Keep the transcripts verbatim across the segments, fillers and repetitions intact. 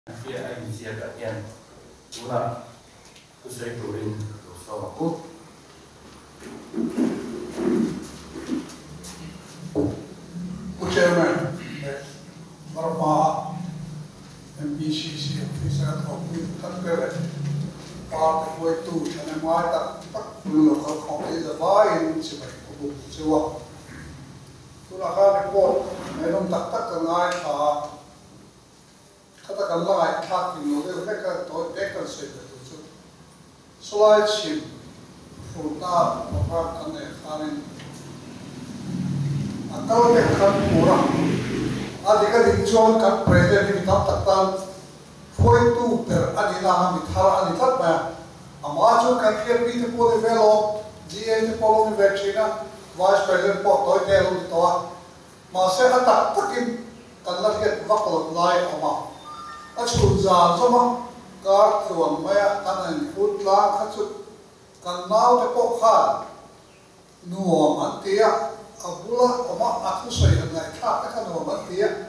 phía anh chia cả tiền đúng là tôi sẽ tụ lên sau một phút. Chairman, Sapa M P C C officer of the country, part of way to Chanamai, that local company, the buy in Sapa, Sapa. To the hard report, I don't tak tak kenai ah, kata kenai tak ini, mereka tu mereka sebut tu. Slide sheet, foto, apa kenai kanin. Kalau dekat murah, adik adik jual kat present ini tak takkan, foi tu per adik nama mithara adik tak bayar. Amaju kan kia bit po develop, G A T polo ni vecina, vice president po toy telo di toa, masa atak takin kan lagi vakal lai ama. Acu zan sama, kar tuan maya kanan food lang kacut, kan nau depo kan, nuam antia. Abula oma aku saya nak tak kan orang dia.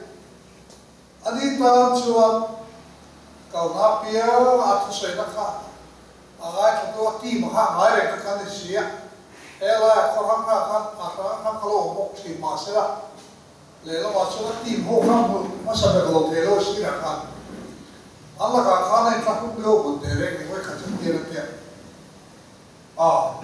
Adi tahun cuan kau ngapia aku saya nak kan. Agai tu ti maha mai rek kan sia. Ela korang kan orang kan kalau omok si masela. Lela masuk ti ho kan masa berlalu telo sia kan. Allah kan kan itu aku belum berderet ni, saya kacau dia dia. Ah,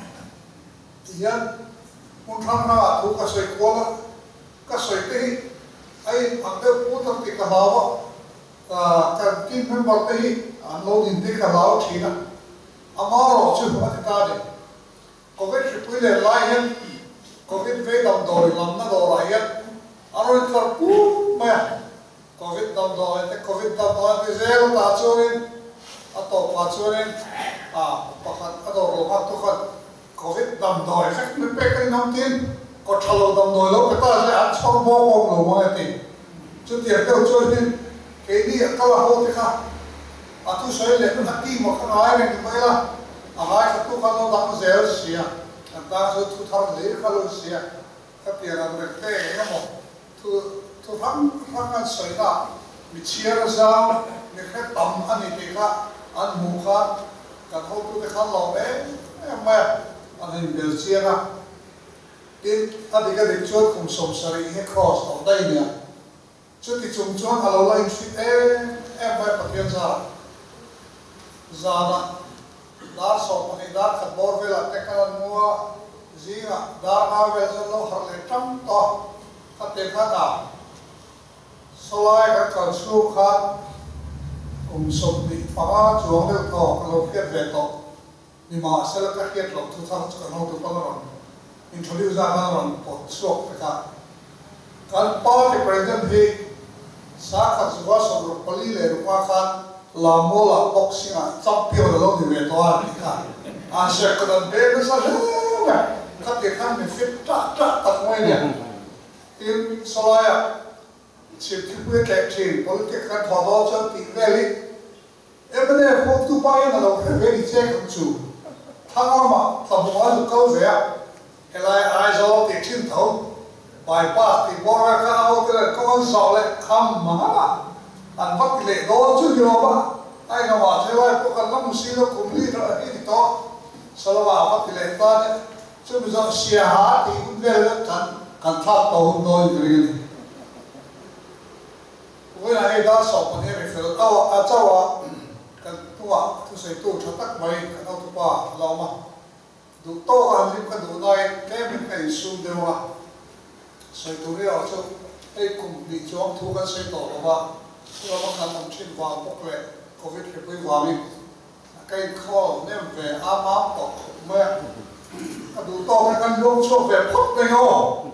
dia Unthang na tu kasoi kuala, kasoi tehi, ay angde putar ti kalawa, kan team member tehi, anlo din ti kalawa china, amaro chu pati kade, COVID shipile layan, COVID vedam dori lamna dorayan, aro itkar pu maya, COVID dam dorayan, COVID dam dorayan ti zero tachorin, atau pachorin, ah pakat atau rohat tukan. Covid dam doi khắc mới bé cái năm tiên có thầu dam doi lâu cái ta sẽ ăn xong bom bom lâu mà thì chút tiền tiêu chơi nên cái đi các là hô thế khác à tôi say lên nó đi mà không ai này thì là à ai các tôi các nó đam dẻo xía anh ta sẽ thu thằng lấy các lô xía các tiền là được thế cái một thu thu thằng thằng anh say là bị chia ra sao bị khét tầm anh ấy thì khác anh mù khác các hô tôi cái khác lâu đấy em mẹ anh hình chia ra, tin anh đi cái định chuột cùng sống sari hết cross ở đây nè, chuột thì chúng chuột alo lại suy em em phải bắt tiền ra, ra đó, đã sống một hình đã khát bor về là cái cái mua gì à, đã nào về rồi lo học lấy trăm to, khát tiền khát à, sau lại các con school khát cùng sống đi phá chuột được to, kalau kia về to. Ni ma sel ka hiat lo thu thang ka no tu palaron introduce a ron pot swap ka kan pa ke president he sa kha zuwa so ro pali le ro ka khan la mola boxing a champion lo ni ve to a ka a se ka dan be na sa le ka te khan me fit ta ta ta moi ne tin solaya chip ki pu ke chin politic ka tho do cho ti veli ebne ho tu pa ya lo ke veli che ka chu thằng mà thằng bố anh câu về, cái này ai zo thì chín thấu, bài ba thì bỏ ra cái áo cái này con sọ lại ham mà, anh bắt cái lệ đó chứ nhiều mà, ai nào mà thế này có cần lắm xí nó cũng đi rồi đi thì to, sau đó mà bắt cái lệ ta đấy, chứ bây giờ xia há thì cũng về được cần cần thắt tàu không đôi cái này, cái này đã sọ còn này phải tao à cháu à kan tua tu sei tu thatak mai kan au tu pa lawma du to kan lim kan du nai ke min kai sum dewa sei tu ri au chu ei kum bi chong thu kan sei to wa tu ma kan nam chin wa pok le covid ke pui wa mi kai kho nem ve a ma to me ka du to kan long cho ve pok pe no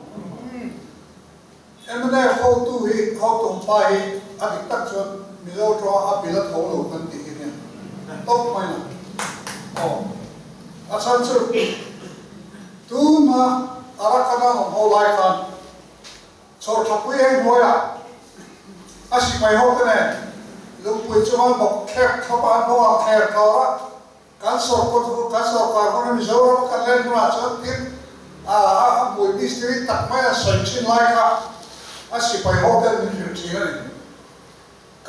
em ne ho tu hi ho tum pa hi adik tak chon mi lo tro a bilat ho lo kan ti top mai na oh asan chu tu ma arakana ho lai kan chor thapui hai moya asi mai ho kane lu pui chuma bok khek thapa no kher ka kan sor ko tu kan sor ka ko ni zo kan len ma chon tin a mui mistri tak mai a sai chin lai ka asi mai ho kan ni thi ni kan ho pe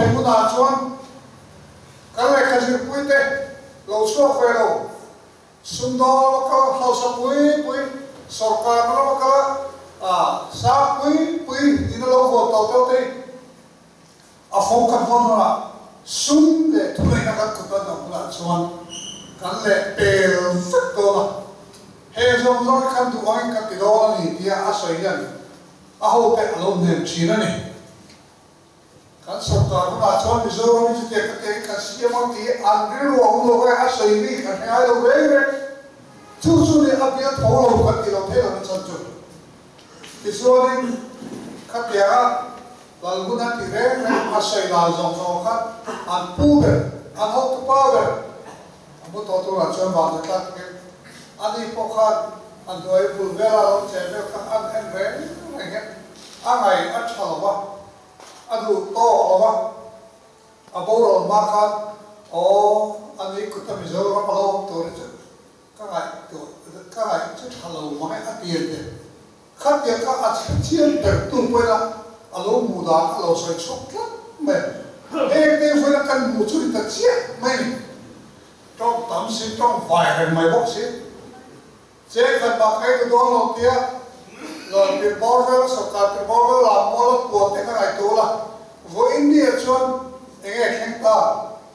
mu na chuan kan le khajir pui te lo so khwe lo sundor ka hausa pui pui sarkar ma ka a sa pui pui in lo go to to te a phong kan phong na sum le thulai na ka ku ta na mu na chuan kan le pel fak to na he zong zong kan tu ai ka ti do ni dia a soi yan a ho te a lo nem chi na ni kan sarkar ma chuan mi zo ni te ka te ka si ma ti an ri ro lo ga a soi ni ka ai lo ve ve chu chu ni a bia tho lo ka ti lo the lo chan chu ti so ni ka ti a lal gu na ti re re a soi la zong zong ka an pu ve an ho tu pa ve mu to to la chuan ba ta ke ani po kha an doi bul ve la lo che ve ka an en ve nge a ngai a chalo ba adu to wa a bo ro ma kha o ani ku ta mi zo ra pa lo to re ka ngai to ka ngai chu chalo ma a ti de kha ti ka a chien per tu po la a lo mu da a lo sai chok la me e te fo la kan mu chu ta chia mai trong tấm sinh trong vài hình mày bốc xí chế phần bạc cái cái đó nó kia rồi tiền bao nhiêu sọc cả tiền bao nhiêu làm bao nhiêu cuộc thế cái này tôi là với India chuan anh nghe khen ta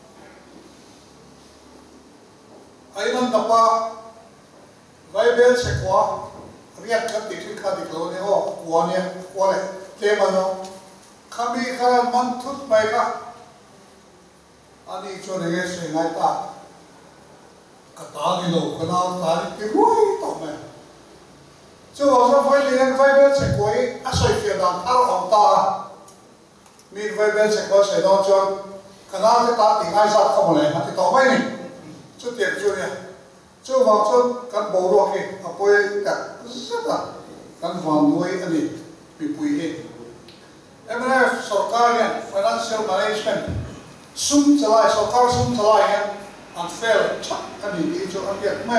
anh năn tập ba vay bel sẽ qua riết cái tiền thì khai được lâu này ho qua này qua này thế mà nó kami khai mang thut mày cả anh đi cho này sẽ ngay ta cái ta đi lâu cái nào ta đi cái ruồi tao mày chứ vào trong vay liền vay bên sẽ quay à soi phiền đàn tháo ông ta mình vay bên sẽ quay sẽ đó cho cái nào cái ta thì ngay ra không lại thì tao mày này chứ tiền chưa nè chứ vào trong cái bộ đồ kia à quay cả rất là cái vòng nuôi anh đi bị bùi hết em nói सरकार này financial management sum chalai सरकार sum chalai này unfair chắc anh đi đi cho anh biết mày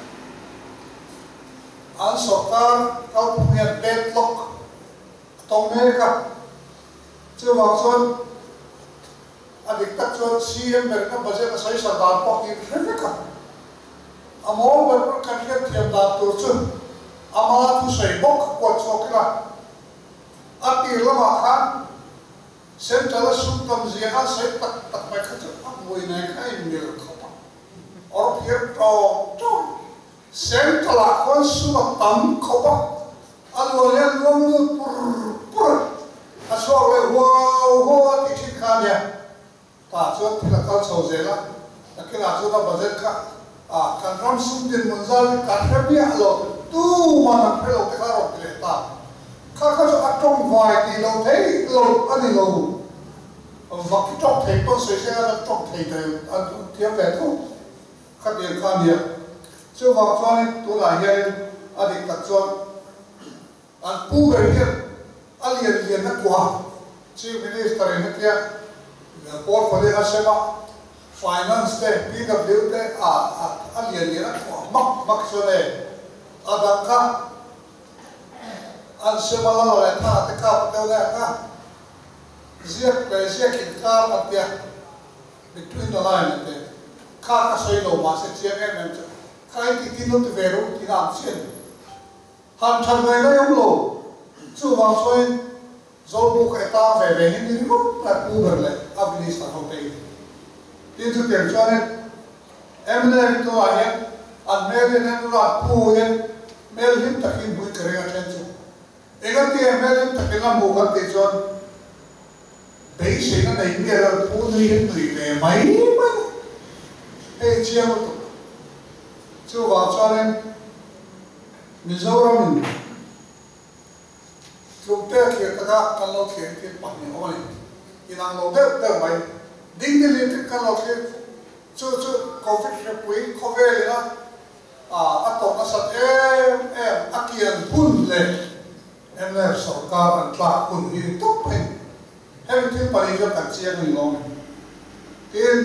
anh सरकार cao nhiệt deadlock tông này cả chứ vào trong anh đi tắt cho xê em bên cái budget là sai sản đàn bọc đi hết cả anh muốn bên cái căn cái thiềm đàn tổ chức anh mà thu xây bốc quật cho cái là anh đi làm mà khăn xem cho nó sung tâm gì anh sẽ tắt tắt mấy cái chỗ anh ngồi này cái nhiều không ở phía trò trò xem cho là con sung tâm không á anh ngồi lên luôn luôn pur pur anh so với wow wow thì chỉ khá nhỉ ta cho thì là con sầu dễ lắm cái là cho nó budget cả à cần ram sung tiền muốn ra cần phải biết rồi tu mà nó phải lâu cái đó để ta khá khá cho ăn trong vài thì lâu thế lâu anh đi lâu và cái trong thầy tôi sẽ sẽ là trong thầy thầy anh thêm về thôi khác biệt khác biệt chứ vào cho nên tôi là hiện anh đi tập cho anh pu về hiện anh liền liền nó qua chứ minister này kia portfolio Sabha finance te P W te à à anh liền liền nó qua mắc mắc cho này anh đang khác anh Sabha là lại tha te cả bắt đầu này khác giết về giết kinh cả bắt dia between the line te khác cái soi đầu mà sẽ chia em em chứ cái thì tin nó về rồi thì làm chuyện hàng trăm người nó không lộ chú vào soi rồi buộc cái ta về về những cái lúc là u bờ lại administration hậu tây tin chú tiền cho nên em này tôi là nhé anh mẹ nên nó là u nhé mẹ hiếm tập hiếm bùi kề ra trên chú cái cái em mẹ hiếm tập hiếm làm bộ cái tiền cho đấy sẽ nó này nghe là u này hiếm người về mấy mấy cái chia một chú vào cho nên mình giấu ra mình lúc đấy khi ta cả căn lâu khi khi bắt mình ôi thì nàng lâu đấy đấy mày đinh đi lên cái căn lâu khi chú chú covid sẽ quý covid là à ăn tổng ăn sạch em em ăn kiêng phun lên em là sở cao ăn tla phun thì tốt hơn em thì phải đi cho cả chia mình luôn tiền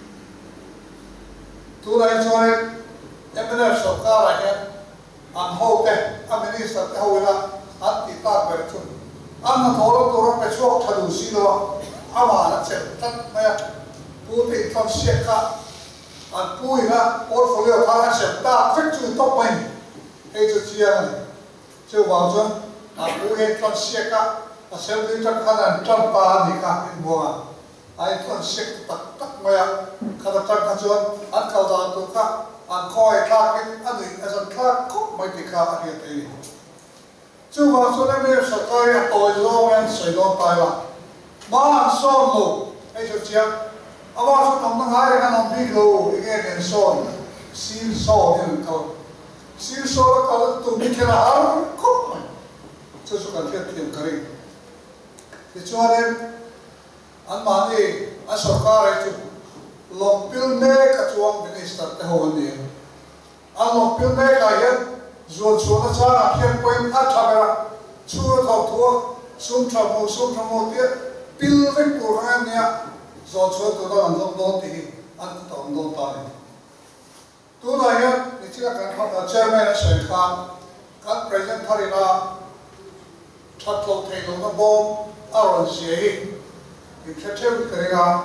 tu này cho nên em là sở cao là em ăn hậu thế ăn minister hậu là anh thì ta về chung anh nó thổi nó tôi nó phải chọc thằng đủ xí đâu à mà nó chết tất mẹ bố thì con siết cả anh bùi na portfolio thằng anh sẽ ta fix chú top mình hay chú chia này chú vào cho anh bùi hết con siết cả anh sẽ đi trong khăn anh trong ba đi cả anh mua anh con siết tất tất mẹ khăn trong khăn cho anh khâu ra tụ cả anh coi khác cái anh ấy anh khác cốt mấy cái khác anh ấy thấy chú vào cho nên bây giờ cái tôi lo anh soi lo tai là mà anh son luôn hay chú chia à mà chú nằm ngang hai cái nằm đi luôn cái cái son xin son như câu xin son là câu tụi mình cái nào cốt mà chú chú cần thiết tiền cái gì thì cho nên anh mà đi anh soi cái chú lòng pin mê cái chuông minister thế hồn đi anh lòng pin mê cái hiện rồi số nó cha là hiện quên ăn chả ra chua thầu thua sum thầu mù sum thầu mù tiết pin với của anh nhá rồi số tụi nó làm giống đó thì anh cũng tổng đó tay tụi này nhá thì chỉ là cái học là chairman là sợi khang các president thay là thật lâu thay lâu nó bom ở rồi gì thì sẽ chơi cái này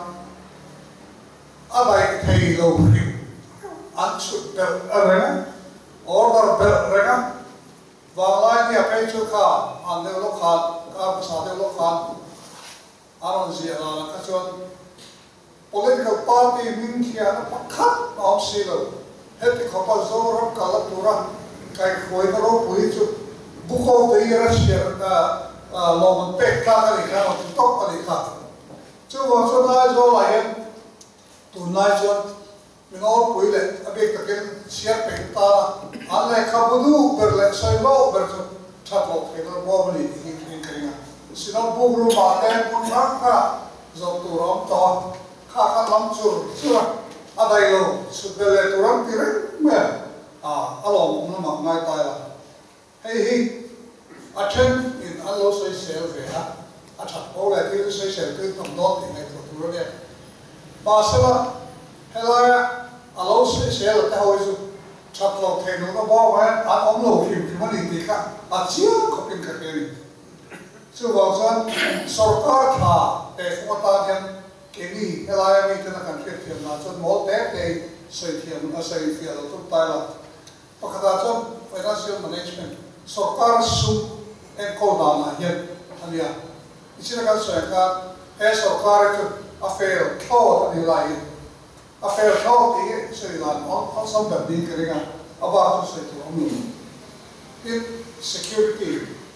à vậy thay lâu thì anh chụp được ở đây order được rồi nhá và lại thì cái chỗ khác anh đều lúc khác các xã đều lúc khác anh nói gì là cái chỗ political party mình kia nó bắt khát nó xí rồi hết thì không có dấu rộng cả là tura cái khối nó rộng bụi chút bút câu thì ra xí là lòng mình bẹt ra cái gì cả mình tóc cái gì cả chứ vào chỗ này rồi lại tụi này cho mình nói bụi lệ à biết cái xí bẹt ta anh lại không có đủ bờ lệ soi lô bờ chút thật lộc thì nó bao nhiêu thì hình cái này xin nó buông luôn mà đem con khác cả dòng tụ rong to khác khác lắm chưa chưa ở đây luôn sự bề lệ tụ rong thì rất mẹ à ở lòng nó mặc ngay tay là hey hey ở trên in anh lo soi sale về ha ở chặt ô lại thì soi sale thì tổng đó thì ngay tụ rong đấy mà sao hay là ở lo soi sale là cái hồi chặt lộc thì nó bao vậy anh ông lộc thì thì mình đi cả à chưa có bên cái này chứ vào chân सरकार था ते फोटा जन केनी हेलाया में तना कंट्रीट थियम ना चन मोल ते ते सही थियम ना सही थिया लो तो ताला पकड़ा चन फाइनेंशियल मैनेजमेंट सरकार सु एन को दाना ये अनिया इसी का सरकार है सरकार जो अफेयर थो तनी लाई अफेयर थो ती सही लान और और सब बंदी करेगा अब आप तो सही तो हम इन security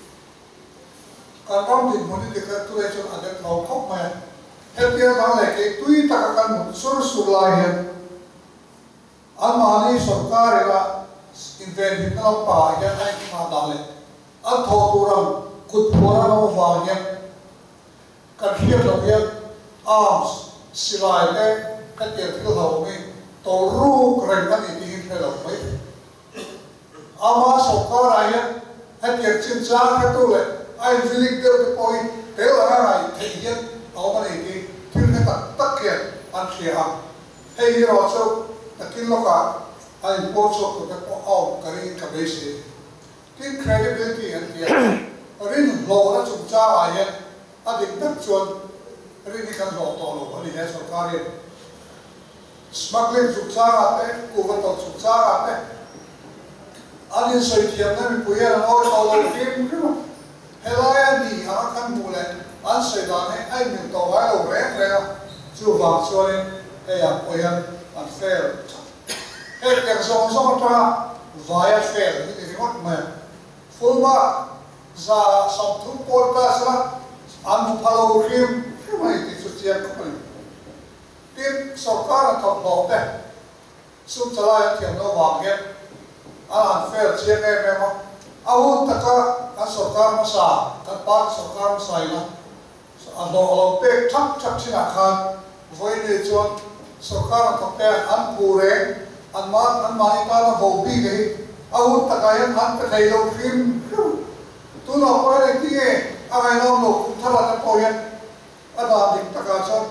การร้องดินมันนี่เด็กตัวเล็กจนอาจจะเราเข้ามาเฮ็ดเพียงทางไหนก็ตุยตะกันหมดสุรสุรายเห็นอันมานี่สกัดละอินเวนต์เราป่ายังไงมาได้เลยอันทอตุรังกุดพัวเราวางยังการเทียบเราเห็นอาร์มสิลายเนี่ยกันเดียวที่เราไม่ตัวรูปแรงกันอีกทีให้เราไม่อามาสกัดอะไรเนี่ยเฮ็ดเพียงชิ้นจ้าแค่ตัวเลยai feeling there the point thế là cái này thể hiện ở bên này thì thiên cái tất tất kiện anh kia ha hay như rồi sao là cái lúc à anh bố số của cái ông cái gì cái bế sĩ cái credibility anh kia riêng lộ nó chúng ta ai hết anh định tất chuẩn riêng cái lộ to lộ anh đi hết số cái gì smuggling chúng ta à thế cố vấn tàu chúng ta à thế anh đi xây thiệp này mình bây giờ nói tàu lộ phim cái mà helaya ni akan mulai an sedane ai min to wa lo re re chu wa so ne e ya poyan an fair e ke so so ta via fair ni ni hot ma full mark za som thu pol ta sa an phalo rim mai ti chu chia ko ni tin sarkar thop lo te sum chala thiam no wa ge an fair chia ne me ma awun taka kan sarkar masa kan pak sarkar masa ina alo alo pe thak thak china khan voi ne chon sarkar ka pe an pure an ma an ma ta na ho bi ge awun taka yan an pe thai lo phim tu no ko ne ti e a ga no no thala ta ko yan ada dik taka chon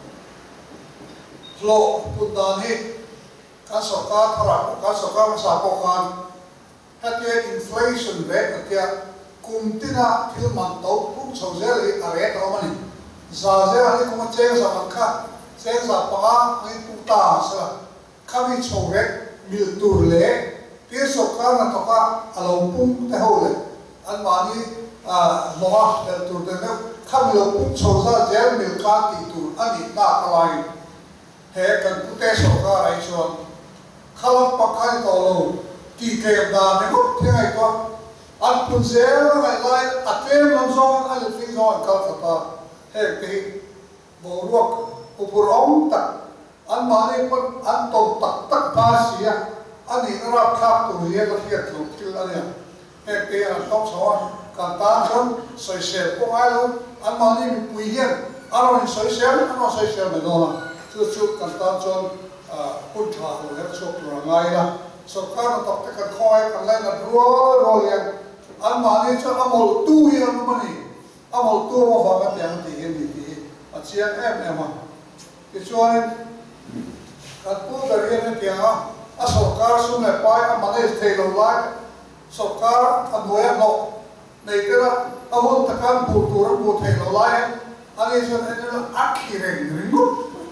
flo pudan he kan sarkar thara kan sarkar masa ko khan cái inflation rate là kia cùng tin à thiếu mặt tàu cũng sầu dễ là ở rate đó mà này giờ giờ anh cũng chơi giờ bằng khác chơi giờ bằng anh cũng ta sao kami chồng ấy miêu tour lệ phía sau cái là tao cả alo pum thế hậu lệ anh bảo đi loa để tour để nó kami lo pum chồng ra chơi miêu cá thì tour anh đi ta cái này hệ cần cũng thế sau cái ai chọn kalau pakai tolo ki kem da ne mo thế này to anh cũng dễ lại lại atem làm sao anh lại phi rồi câu ta hệ thì bộ ruột upur ông tak anh mà đi con anh tổ tắc tắc ba xí à anh đi nó ra khác tụi gì nó thiệt lục chứ anh à hệ thì anh không sao càng ta hơn soi sẹo cũng ai luôn anh mà đi bị bùi hiền anh nói soi sẹo anh nói soi sẹo mình đâu mà chưa chưa càng ta cho phun thả rồi hết chụp rồi ngay là sau khi nó tập cái càng khói càng lên là rúa rồi liền anh mà đi cho anh một tu hiền nó mà đi anh một tu mà vào cái tiếng thì hiền thì thì anh chiang em em mà cái cho nên cái tu cái riêng cái tiếng á anh sau khi xuống này bay anh mà đi thấy lâu lại sau khi anh nuôi anh nọ này cái đó anh muốn tất cả bộ tu nó bộ thấy lâu lại anh ấy cho nên là ác khí rèn rèn nút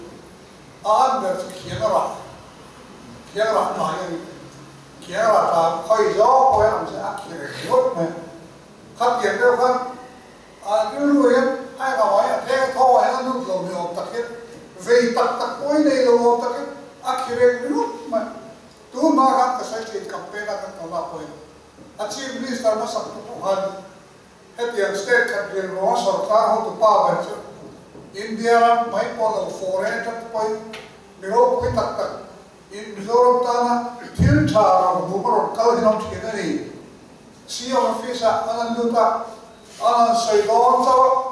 anh được khiến nó ra khiến ra nói khiến ra ta khơi gió khơi anh sẽ ác khí rèn nút này khắc tiền đâu không anh cứ nuôi ai nói thế thôi anh lúc lâu nhiều tập hết vì tập tập cuối này lâu tập hết ác khí rèn nút mà tu mà các cái sai chuyện campaign các cái nào thôi anh chỉ biết là nó sắp tục hơn hết tiền state các cái nó sở ta họ tụ ba vậy chứ India mấy con là foreign các cái Europe cái tất cả in Europe ta na thiên trà rồi bố mà rồi câu thì nó chỉ cái này siêu office anh lưu ta anh xây đón cho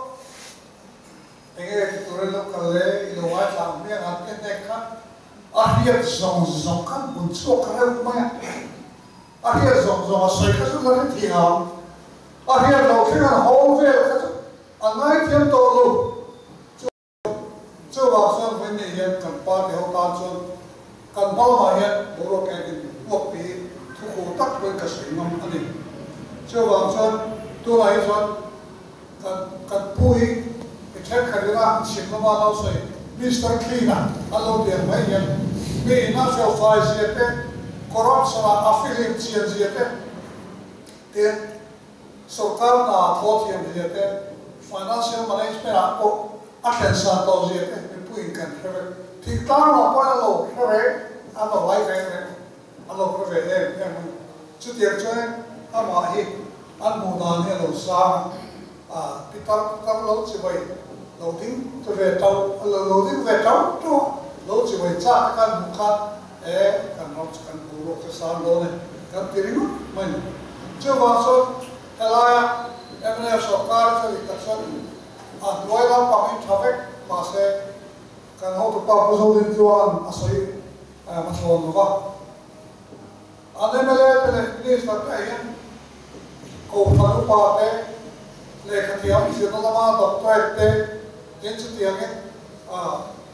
anh ấy tụi nó lúc cái lễ yêu ai làm việc anh cái này khác anh hiện dòng dòng các buồn chua cái này mà anh hiện dòng dòng xây cái số là thì hỏng anh hiện đầu khi anh hậu về cái anh nói thêm tổ luôn chưa vào sân với người hiện cần ba thì hậu tan sân cần bao mà hiện bố rồi cái gì buộc bị thu khổ tắc với cái sự ngầm anh ấy chưa vào sân tôi lại sân cần cần bùi cái chết khai ra xin nó vào đâu xây Mister Cleaner alo tiền mấy hiện vì nó sẽ phải gì thế corruption là affiliate chuyện gì thế tiền sở cao là thô tiền gì thế financial management là có attention to gì thế mình bùi cần thế thì ta nó có lâu thế anh nó lại về anh nó có về em em chút tiền cho nên anh mà hi anh mua đàn hay lâu xa à thì ta ta lâu chỉ vậy lâu tiếng tôi về tàu lâu tiếng về tàu đó lâu chỉ vậy cha cái mục khác ế cái nó cái bù lô cái sáng đó này cái tiền nó mình chưa vào số hay là em này sở cao cho việc tập sân à đôi lần bằng anh traffic mà sẽ cái hậu tục bao nhiêu दिन जो anh asoi mà thôi nó vào anh em này cái này đi sát cái này cầu thang ba thế lệ khát hiếm chuyện nó làm đọc tuệ thế đến chút tiếng ấy à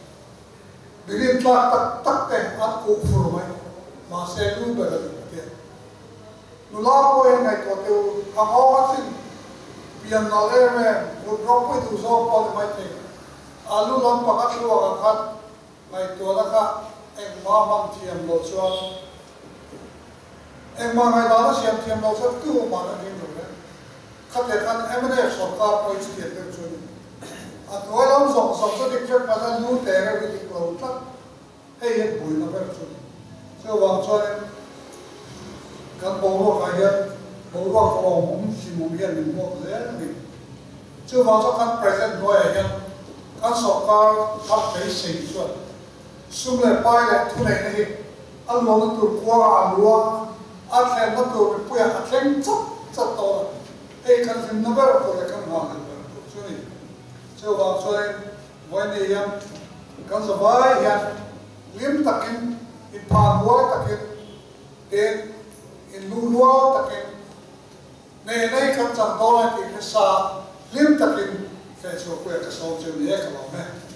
đi đến tắc tắc tắc thế anh cũng phù mày mà sẽ lưu về được tiền nó lao qua ngày đó tiêu hàng hoa xin biển nó lên mà một góc với thủ dâu bao nhiêu mấy thế à lưu lắm bằng các lúa các khát ngày đó là cả em mà mang tiền đồ cho em mà ngày đó nó xem tiền đồ cho cứ mà nó đi rồi đấy khát tiền ăn em này sọt cả coi tiền được rồi à tôi làm sọt sọt cho đi chơi mà ra lưu tiền rồi đi cầu tắc hay hết bụi nó phải rồi cho vào cho em kan bố cái hiện bố vào phòng cũng chỉ muốn hiện mình một dễ mình chưa vào cho kan present rồi hiện kan sọt cả khát thấy sinh xuất xung lại bay lại thu này này anh nói nó tụt qua anh luôn anh xem nó tụt bị bùi anh xem chắc chắc to ấy kan xem nó vào rồi kan hoàn thành rồi cho nên chưa vào cho nên với này hiện kan sẽ vai hiện liêm tắc in in pan hoa tắc in in in lu hoa tắc in này này kan chẳng to lại thì cái sa liêm tắc in phải cho quay cái sau chơi này cái nào này